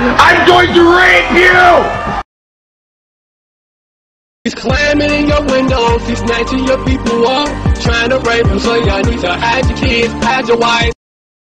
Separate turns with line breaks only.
I'm going to rape you!
He's climbing in your windows, he's snatching your people up, trying to rape them, so y'all need to hide your kids, hide your wife.